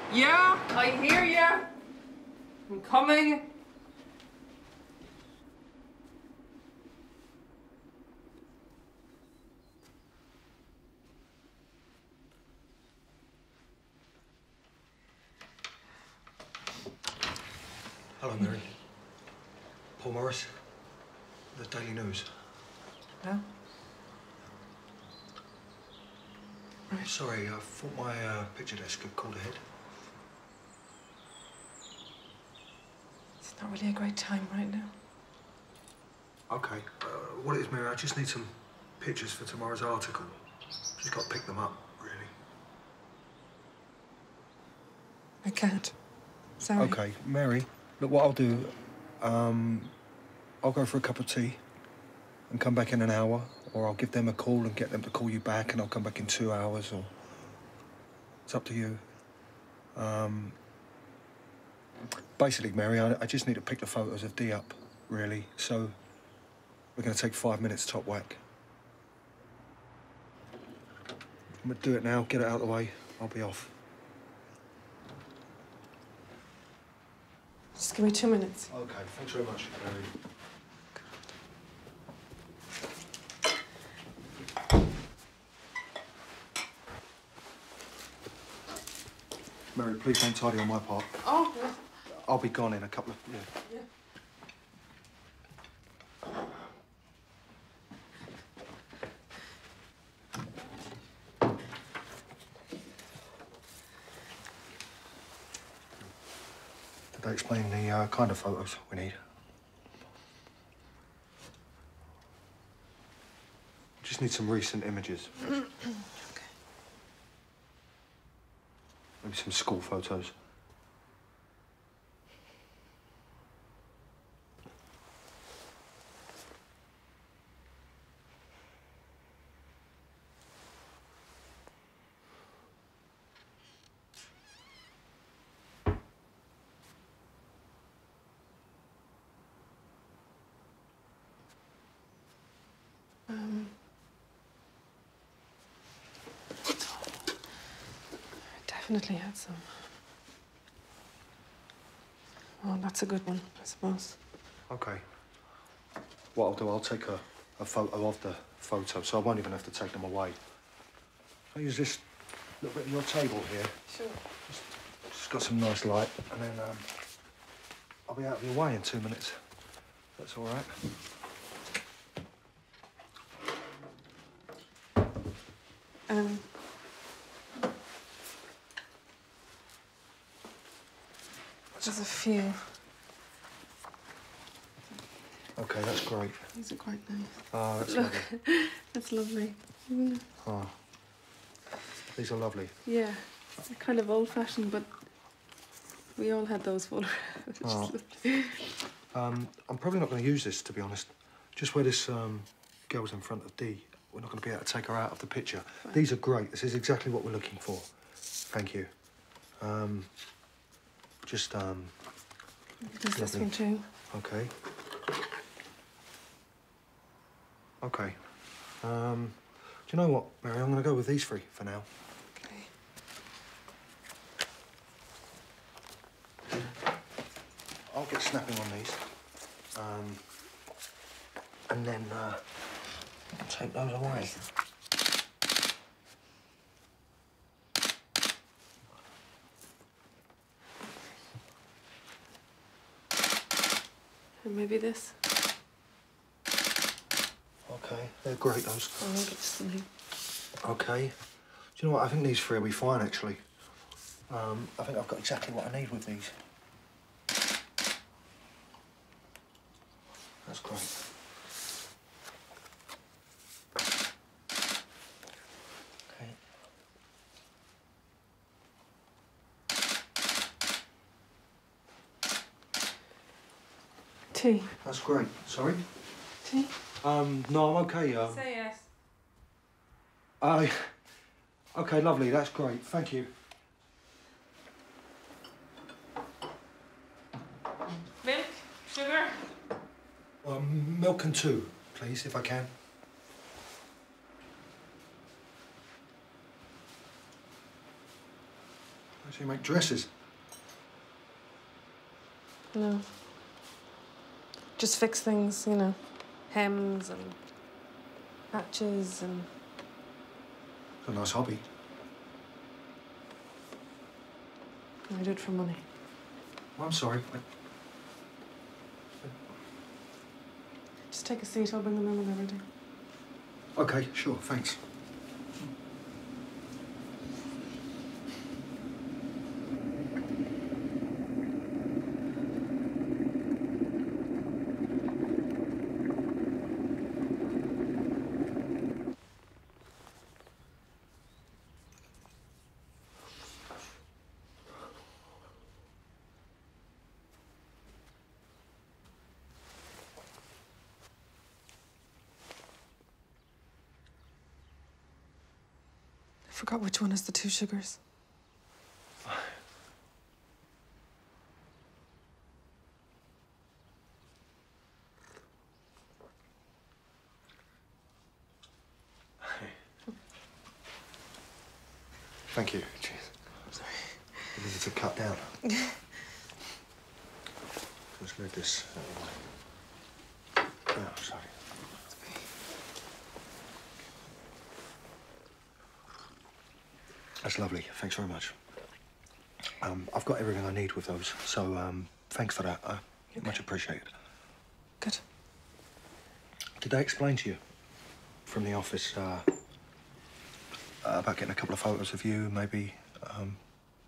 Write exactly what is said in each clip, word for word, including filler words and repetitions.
Yeah, I hear you. I'm coming. Hello, Mary. Paul Morris, the Daily News. Hello? Right. Sorry, I thought my uh, picture desk had called ahead. It's not really a great time right now. OK. Uh, what it is, Mary, I just need some pictures for tomorrow's article. Just got to pick them up, really. I can't. Sorry. OK, Mary, look, what I'll do, um, I'll go for a cup of tea and come back in an hour, or I'll give them a call and get them to call you back, and I'll come back in two hours, or... It's up to you. Um, basically, Mary, I, I just need to pick the photos of Dee up, really. So we're going to take five minutes top whack. I'm going to do it now, get it out of the way. I'll be off. Just give me two minutes. OK, thanks very much, Mary. Mary, please don't tidy on my part. Oh, no. I'll be gone in a couple of... Yeah. Yeah. Did they explain the uh, kind of photos we need? Just need some recent images. Okay. Maybe some school photos. Um, I definitely had some. Oh, that's a good one, I suppose. OK. What I'll do, I'll take a, a photo of the photo, so I won't even have to take them away. I'll use this little bit on your table here. Sure. Just, just got some nice light, and then um, I'll be out of your way in two minutes. That's all right. Um... There's a few. OK, that's great. These are quite nice. Oh, that's Look, lovely. that's lovely, isn't it? Oh, these are lovely. Yeah, they're kind of old-fashioned, but we all had those photographs. Oh. Um, I'm probably not going to use this, to be honest. Just where this um, girl's in front of Dee, we're not going to be able to take her out of the picture. Fine. These are great. This is exactly what we're looking for. Thank you. Um, just, um... There's this lovely. one too. OK. OK. Um, do you know what, Mary? I'm going to go with these three for now. Okay. I'll get snapping on these. Um, and then uh, take those away. And maybe this. OK, they're great, those. Oh, I'll get something. OK. Do you know what? I think these three will be fine, actually. Um, I think I've got exactly what I need with these. That's great. OK. Tea. That's great. Sorry? Tea? Um, no, I'm OK. Um, Say yes. I... OK, lovely. That's great. Thank you. Milk? Sugar? Um, milk and two, please, if I can. So you make dresses? No. Just fix things, you know. Hems and patches and... It's a nice hobby. I do it for money. Well, I'm sorry. I... Just take a seat, I'll bring them in when they're ready. Okay, sure, thanks. I forgot which one is the two sugars. Thank you. Jeez. Sorry. I needed to cut down. Let's move this out of the way. Oh, sorry. That's lovely. Thanks very much. Um, I've got everything I need with those, so um, thanks for that. Uh, okay. Much appreciated. Good. Did they explain to you from the office uh, uh, about getting a couple of photos of you, maybe? Um,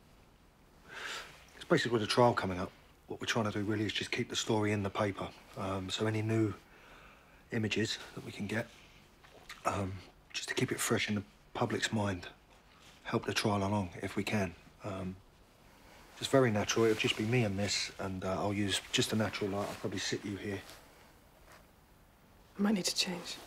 it's basically with the trial coming up. What we're trying to do really is just keep the story in the paper. Um, so any new images that we can get, um, just to keep it fresh in the public's mind. Help the trial along if we can. Um, it's very natural. It'll just be me and Miss, and uh, I'll use just a natural light. I'll probably sit you here. I might need to change.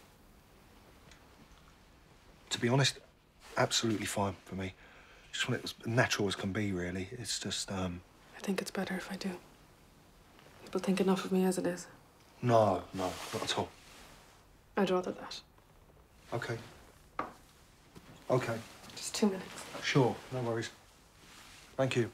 To be honest, absolutely fine for me. Just want it as natural as can be, really. It's just, um... I think it's better if I do. People think enough of me as it is. No, no, not at all. I'd rather that. Okay. Okay. Just two minutes. Sure, no worries. Thank you.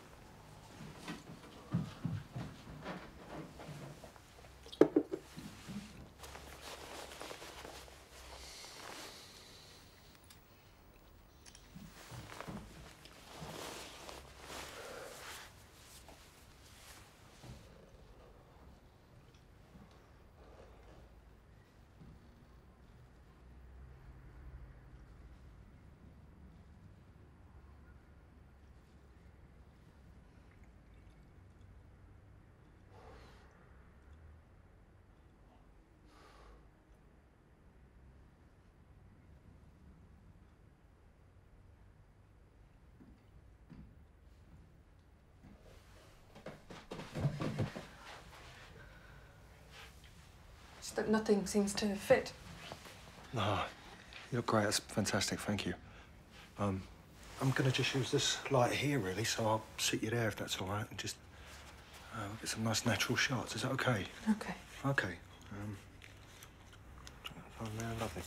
It's that nothing seems to fit. No, you look great. That's fantastic. Thank you. Um, I'm going to just use this light here, really, so I'll sit you there if that's all right, and just uh, get some nice natural shots. Is that okay? Okay. Okay. Um, oh, no, lovely.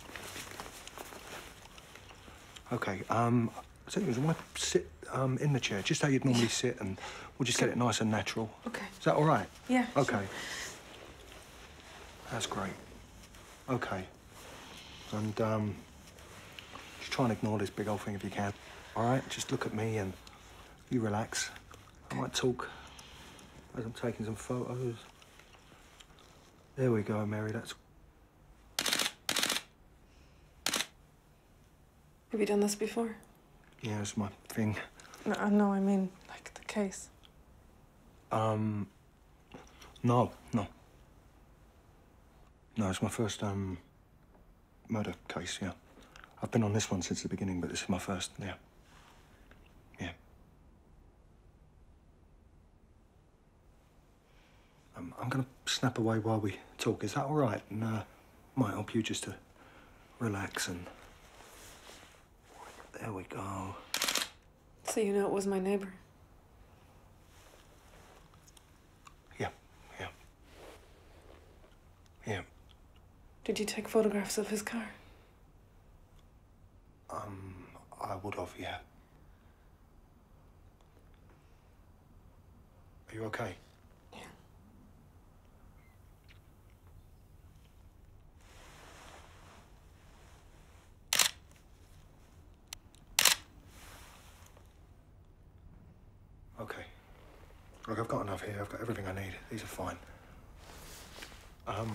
Okay. Um, so you want to sit um, in the chair, just how you'd normally sit, and we'll just get it nice and natural. Okay. Is that all right? Yeah. Okay. Sure. That's great. Okay. And um, just try and ignore this big old thing if you can. All right? Just look at me and you relax. I might talk as I'm taking some photos. There we go, Mary. That's... Have you done this before? Yeah, it's my thing. No, no, I mean, like, the case. Um... No, no. No, it's my first, um... murder case, yeah. I've been on this one since the beginning, but this is my first, yeah. Yeah. Um, I'm gonna snap away while we talk. Is that all right? And, uh, might help you just to relax and... There we go. So you know it was my neighbor? Yeah, yeah. Yeah. Did you take photographs of his car? Um, I would have, yeah. Are you okay? Yeah. Okay. Look, I've got enough here. I've got everything I need. These are fine. Um...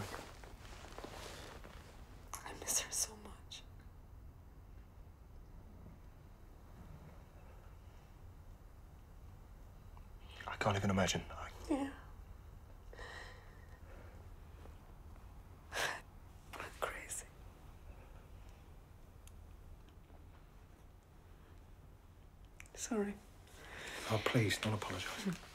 I miss her so much. I can't even imagine. I... Yeah. I'm crazy. Sorry. Oh, please, don't apologise.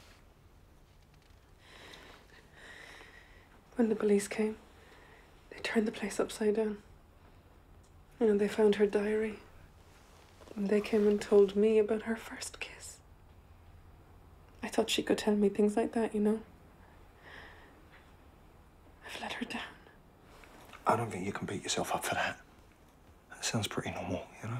When the police came, they turned the place upside down. And they found her diary. And they came and told me about her first kiss. I thought she could tell me things like that, you know? I've let her down. I don't think you can beat yourself up for that. That sounds pretty normal, you know?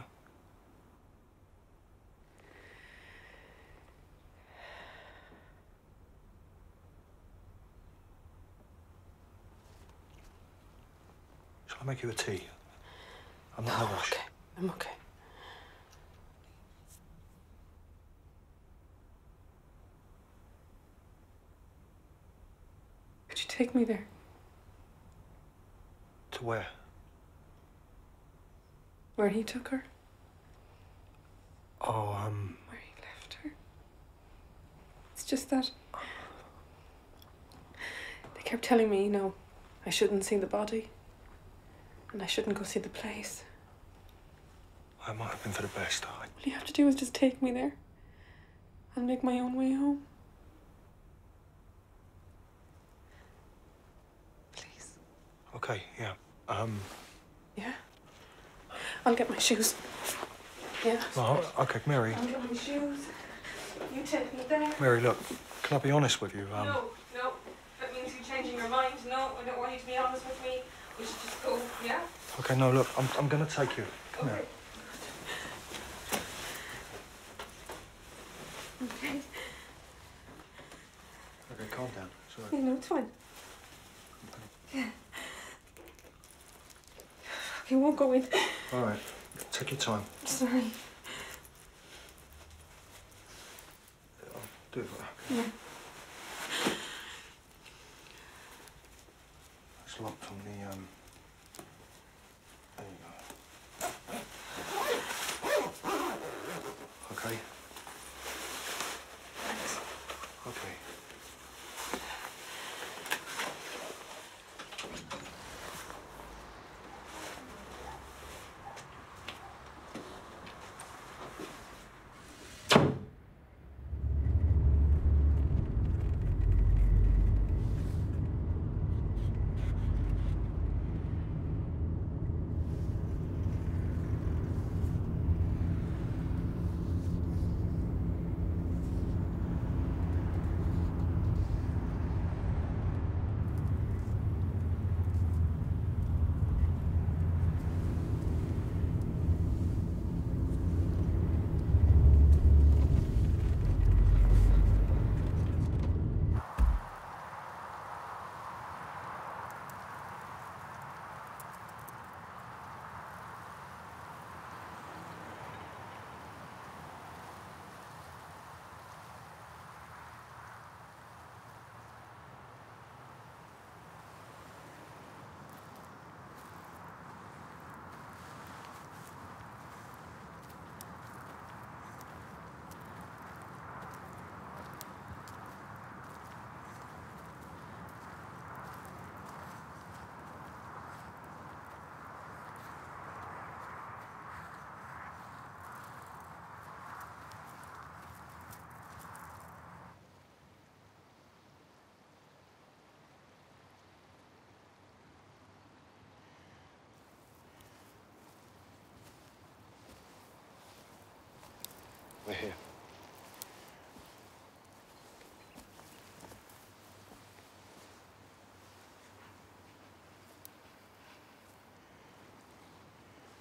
Shall I make you a tea? I'm not in a rush. Okay, I'm okay. Could you take me there? To where? Where he took her? Oh, um... Where he left her? It's just that... They kept telling me, you know, I shouldn't see the body. And I shouldn't go see the place. I might have been for the best. I... All you have to do is just take me there. I'll make my own way home. Please. Okay, yeah. Um... Yeah? I'll get my shoes. Yeah. Oh, okay, Mary. I'll get my shoes. You take me there. Mary, look, can I be honest with you? Um... No, no. That means you're changing your mind. No, I don't want you to be honest with me. We should just go, yeah? Okay, no, look, I'm, I'm gonna take you. Come Okay. here. Okay. Okay, calm down. Sorry. You know, it's fine. Yeah. You won't go in. All right, take your time. Sorry. I'll do it. Yeah. It's locked on the, um... There you go. Okay? Thanks. Okay. We're here.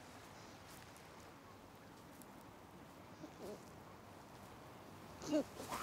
You